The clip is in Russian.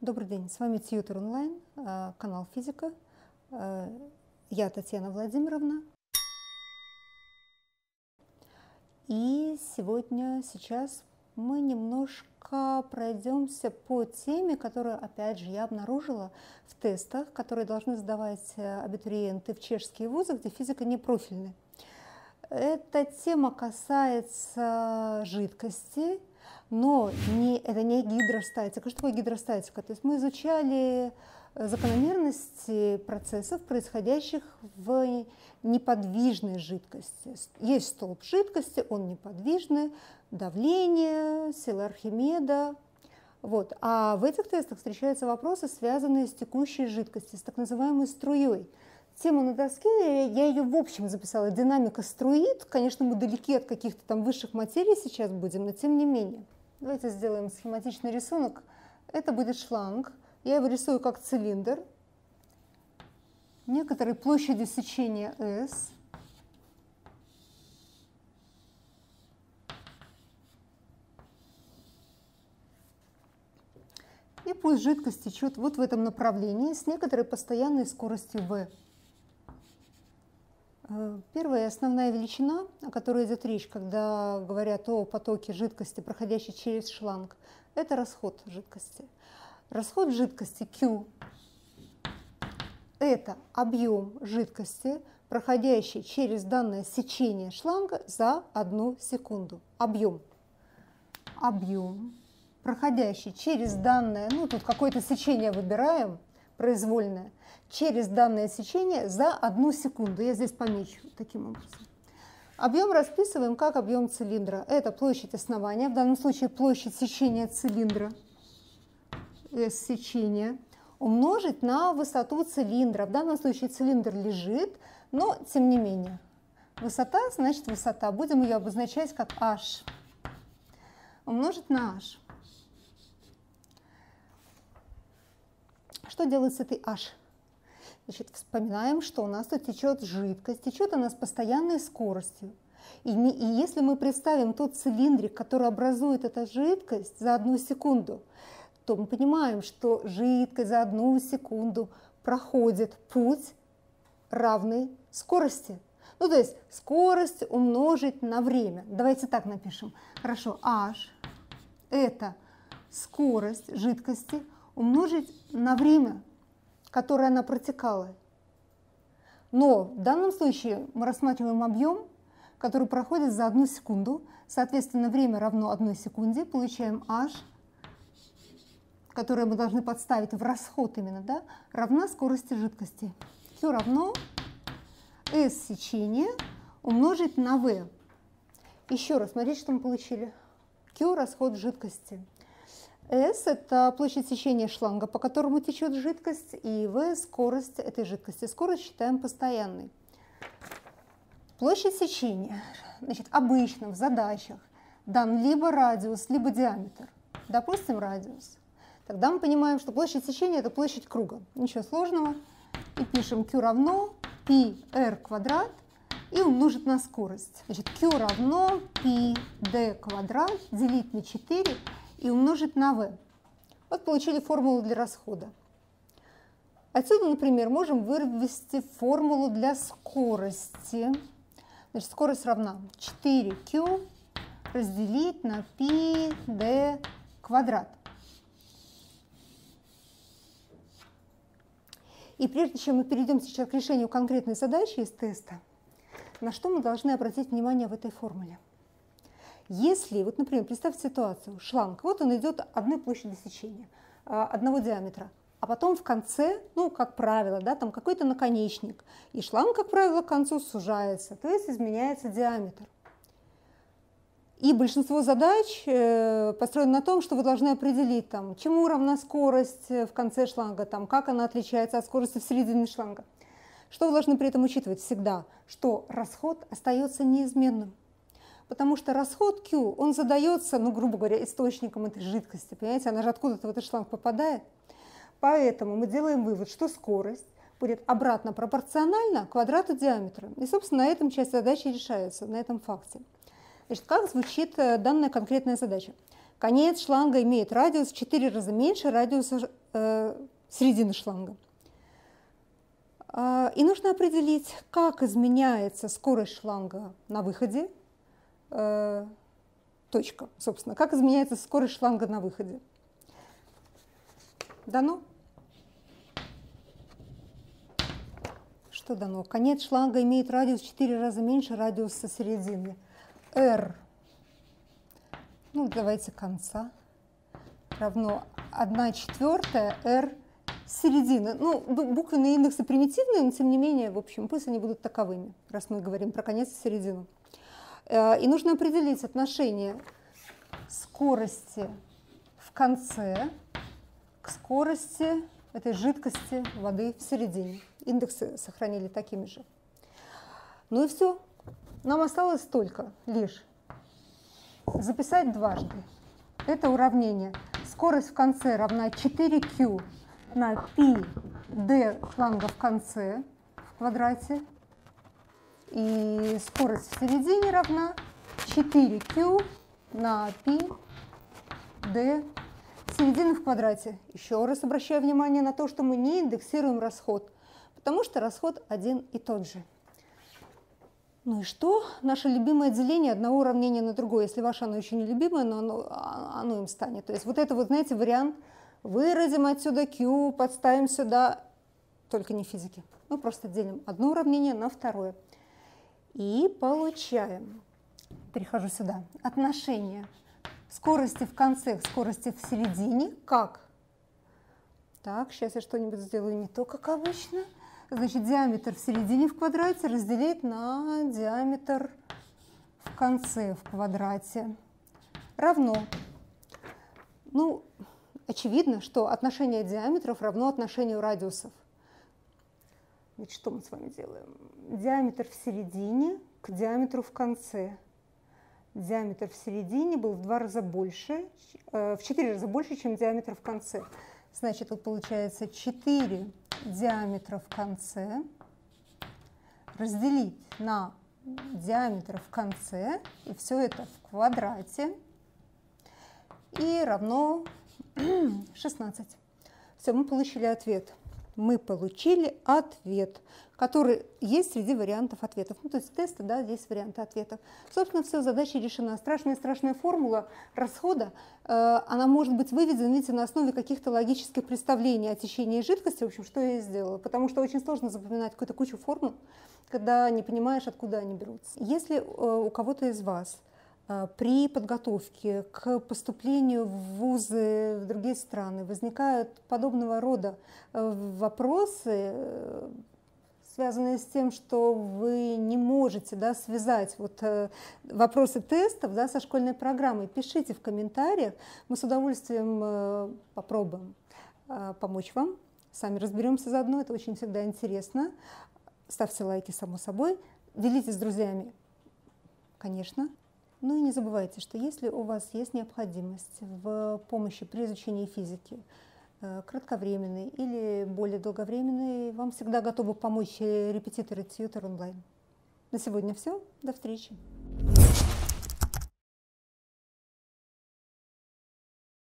Добрый день, с вами Тьютор онлайн, канал Физика. Я Татьяна Владимировна. И сейчас мы немножко пройдемся по теме, которую, опять же, я обнаружила в тестах, которые должны сдавать абитуриенты в чешские вузы, где физика не профильная. Эта тема касается жидкости, но это не гидростатика. Что такое гидростатика? То есть мы изучали закономерности процессов, происходящих в неподвижной жидкости. Есть столб жидкости, он неподвижный, давление, сила Архимеда. Вот. А в этих тестах встречаются вопросы, связанные с текущей жидкостью, с так называемой струей. Тему на доске, я ее в общем записала, динамика струит. Конечно, мы далеки от каких-то там высших материй сейчас будем, но тем не менее. Давайте сделаем схематичный рисунок. Это будет шланг. Я его рисую как цилиндр некоторой площадью сечения S. И пусть жидкость течет вот в этом направлении с некоторой постоянной скоростью V. Первая и основная величина, о которой идет речь, когда говорят о потоке жидкости, проходящей через шланг, это расход жидкости. Расход жидкости Q – это объем жидкости, проходящий через данное сечение шланга за 1 секунду. Объем, проходящий через данное, тут какое-то сечение выбираем, произвольное, через данное сечение за 1 секунду. Я здесь помечу таким образом. Объем расписываем как объем цилиндра. Это площадь основания, в данном случае площадь сечения цилиндра, S сечения, умножить на высоту цилиндра. В данном случае цилиндр лежит, но тем не менее. Высота значит высота. Будем ее обозначать как H. Умножить на H. Что делать с этой H? Значит, вспоминаем, что у нас тут течет жидкость, течет она с постоянной скоростью. И если мы представим тот цилиндрик, который образует эта жидкость за 1 секунду, то мы понимаем, что жидкость за 1 секунду проходит путь равный скорости. То есть скорость умножить на время. Давайте так напишем. Хорошо, H – это скорость жидкости умножить на время, которое она протекала. Но в данном случае мы рассматриваем объем, который проходит за 1 секунду. Соответственно, время равно 1 секунде. Получаем H, которое мы должны подставить в расход именно, да, равна скорости жидкости. Q равно S сечение умножить на V. Еще раз, смотрите, что мы получили. Q – расход жидкости. S – это площадь сечения шланга, по которому течет жидкость, и V – скорость этой жидкости. Скорость считаем постоянной. Площадь сечения. Значит, обычно в задачах дан либо радиус, либо диаметр. Допустим, радиус. Тогда мы понимаем, что площадь сечения – это площадь круга. Ничего сложного. И пишем Q равно πr квадрат и умножить на скорость. Значит, Q равно πd квадрат делить на 4 и умножить на V. Вот получили формулу для расхода. Отсюда, например, можем вывести формулу для скорости. Значит, скорость равна 4Q разделить на πd квадрат. И прежде чем мы перейдем сейчас к решению конкретной задачи из теста, на что мы должны обратить внимание в этой формуле? Если, вот, например, представьте ситуацию, шланг, вот он идет одной площади сечения, одного диаметра, а потом в конце, как правило, да, там какой-то наконечник, и шланг, как правило, к концу сужается, то есть изменяется диаметр. И большинство задач построено на том, что вы должны определить, чему равна скорость в конце шланга, как она отличается от скорости в середине шланга. Что вы должны при этом учитывать всегда? Что расход остается неизменным. Потому что расход Q, он задается, грубо говоря, источником этой жидкости. Понимаете, она же откуда-то в этот шланг попадает. Поэтому мы делаем вывод, что скорость будет обратно пропорциональна квадрату диаметра. И, собственно, на этом часть задачи решается, на этом факте. Значит, как звучит данная конкретная задача? Конец шланга имеет радиус в 4 раза меньше радиуса середины шланга. И нужно определить, как изменяется скорость шланга на выходе, точка, собственно, как изменяется скорость шланга на выходе. Дано? Что дано? Конец шланга имеет радиус в 4 раза меньше радиуса середины. R, ну давайте конца, равно 1/4 R середины. Ну, буквенные индексы примитивные, но тем не менее, в общем, пусть они будут таковыми, раз мы говорим про конец и середину. И нужно определить отношение скорости в конце к скорости этой жидкости воды в середине. Индексы сохранили такими же. Ну и все. Нам осталось только лишь записать дважды. Это уравнение. Скорость в конце равна 4Q на π d шланга в конце в квадрате. И скорость в середине равна 4Q на π d середины в квадрате. Еще раз обращаю внимание на то, что мы не индексируем расход, потому что расход один и тот же. Ну и что? Наше любимое деление одного уравнения на другое. Если ваше оно еще не любимое, но оно им станет. То есть вот это вот, знаете, вариант. Выразим отсюда Q, подставим сюда, только не физики. Мы просто делим одно уравнение на второе. И получаем, перехожу сюда, отношение скорости в конце к скорости в середине, как? Так, сейчас я что-нибудь сделаю не то, как обычно. Значит, диаметр в середине в квадрате разделить на диаметр в конце в квадрате равно. Ну, очевидно, что отношение диаметров равно отношению радиусов. Значит, что мы с вами делаем? Диаметр в середине к диаметру в конце. Диаметр в середине был в 2 раза больше, в 4 раза больше, чем диаметр в конце. Значит, тут получается 4 диаметра в конце разделить на диаметр в конце, и все это в квадрате, и равно 16. Все, мы получили ответ. Мы получили ответ, который есть среди вариантов ответов. Ну, то есть тесты, да, есть варианты ответов. Собственно, все, задача решена. Страшная формула расхода, она может быть выведена, видите, на основе каких-то логических представлений о течении жидкости, в общем, что я и сделала. Потому что очень сложно запоминать какую-то кучу формул, когда не понимаешь, откуда они берутся. Если у кого-то из вас при подготовке к поступлению в вузы в другие страны возникают подобного рода вопросы, связанные с тем, что вы не можете, да, связать вот, вопросы тестов, да, со школьной программой, пишите в комментариях, мы с удовольствием попробуем помочь вам, сами разберемся заодно, это очень всегда интересно. Ставьте лайки, само собой, делитесь с друзьями, конечно. Ну и не забывайте, что если у вас есть необходимость в помощи при изучении физики, кратковременной или более долговременной, вам всегда готовы помочь репетиторы Tutor онлайн. На сегодня все. До встречи.